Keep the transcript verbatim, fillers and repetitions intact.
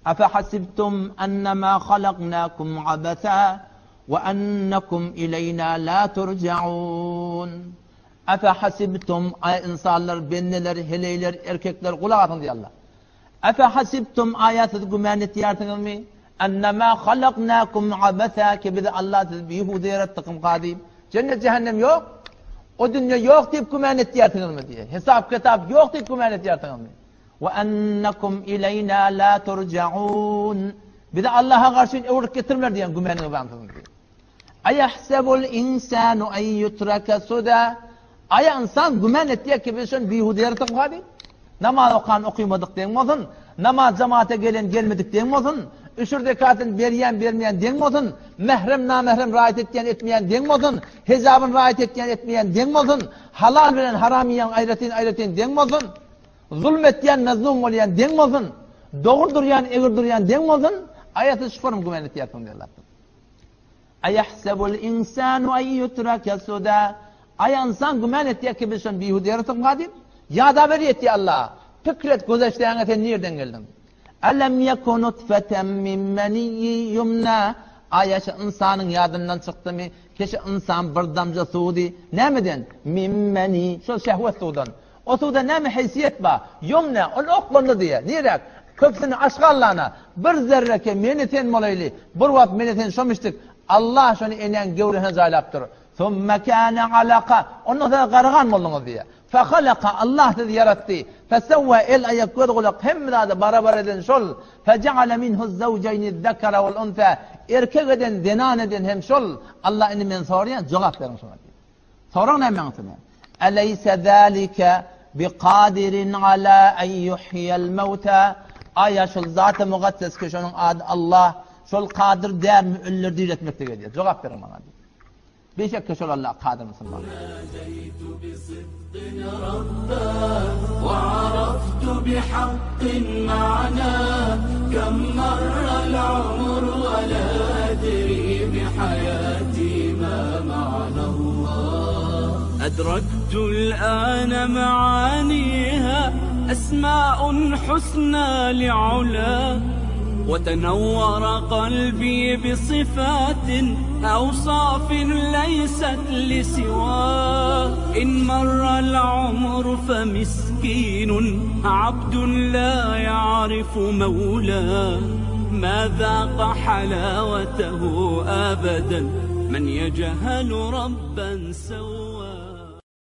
أفحسبتم أنما خلقناكم عبثا وأنكم إلينا لا ترجعون. أفحسبتم ay insanlar, benneler, heleyler, erkekler kulak atın diye Allah. Efehasibtum ayatı gümen etiyartınız mı? Ennemâ halaknâkum abetâ ki bizi Allah bir Yahudi yarattıkım kadim. Cennet cehennem yok. O dünya yok deyip gümen etiyartınız mı diye. Hesap kitap yok deyip gümen etiyartınız mı? Ve ennekum ileyna la turcaun. Bir de Allah'a karşı uğrak getirmeler diyen gümenini bağımsınız diye. Ayahsebul insanu en yutrake suda. Aya insan gümen ettiği ki biz bir Yahudi yarattıkım kadim. Namaz okan okuymadık deyin olsun. Namaz cemaate gelen gelmedik deyin olsun. Üçür dekatın veriyen vermeyen deyin olsun. Mehrem namehrem riayet etmeyen etmeyen deyin olsun. Hesabın riayet etmeyen etmeyen deyin olsun. Halal veren haram yiyen ayretin ayretin deyin olsun. Zulmettiyen mazlum olayan deyin olsun. Doğru duruyan eğir duruyan deyin olsun. Ayet-i şufurum güvenlik yapın diyorlar. Ayahsebul insanu en yutrake suda. Ay insan gümen ettiği ki biz bir Yahudi yarattık kadim. Ya da veri etti Allah. Fikret gözleştiğin eten nereden geldin? Elem yekun nutfeten min meniyyi yumna. Ayşe insanın yadından çıktı mı? Keşke insan bir damca suudi. Ne miden? Min meni. Şu şehvet sudan. O suda ne mi haysiyet var? Yumna. Onu okbanlı diye. Niyerek? Köpsünü aşkı Allah'ına. Bir zerreke meneten molaylı. Bir vat meneten şomiştik. Allah şunu enen gevrine zaylaptır. ثُمَّ كَانَ عَلَقَ Ondan sonra karıgan mı olunuz diye. فَخَلَقَ Allah dedi yarattı. فَسَوَّ el ayak görgülük hem de barabar eden şol. فَجَعَلَ مِنْهُ الزَّوْجَيْنِ الذَّكَرَ وَالْاُنْثَى Erkek eden, denan eden hem şol. Allah inimden soruyan cevap verin şuna diye. Sorun ne mantığına? أَلَيْسَ ذَٰلِكَ بِقَادِرٍ عَلَى اَنْ يُحْيَ الْمَوْتَى Aya şol zat-ı mukaddes ki şunun adı Allah. Şol kadir der mi ölüleri diriltmekte geliyor. Cevap verin bana diye. بشك شر الله قادر صلى الله عليه وسلم. ناديت بصدق ربا وعرفت بحق معناه كم مر العمر ولا أدري بحياتي ما معنى الله. أدركت الآن معانيها أسماء حسنى لعلاه وتنور قلبي بصفات أوصاف ليست لسواه. إن مر العمر فمسكين عبد لا يعرف مولاه. ما ذاق حلاوته أبدا من يجهل ربا سواه.